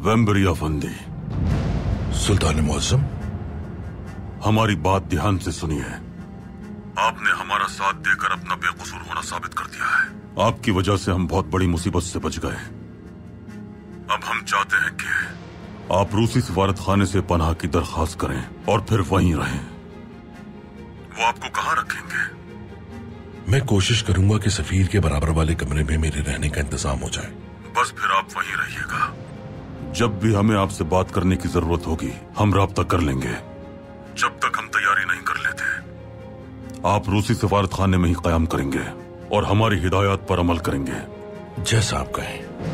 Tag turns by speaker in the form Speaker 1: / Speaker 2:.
Speaker 1: वेम्बरी अफंदी।
Speaker 2: सुल्तान मुअज्जम,
Speaker 1: हमारी बात ध्यान से सुनिए। आपने हमारा साथ देकर अपना बेकसूर होना साबित कर दिया है। आपकी वजह से हम बहुत बड़ी मुसीबत से बच गए। अब हम चाहते हैं कि आप रूसी सफारत खाने से पनाह की दरखास्त करें और फिर वहीं रहें। वो आपको कहाँ रखेंगे?
Speaker 2: मैं कोशिश करूंगा कि सफीर के बराबर वाले कमरे में मेरे रहने का इंतजाम हो जाए।
Speaker 1: बस फिर आप वहीं रहिएगा। जब भी हमें आपसे बात करने की जरूरत होगी हम राब्ता कर लेंगे। जब तक हम तैयारी नहीं कर लेते आप रूसी सफारत खाने में ही कयाम करेंगे और हमारी हिदायत पर अमल करेंगे।
Speaker 2: जैसा आप कहें।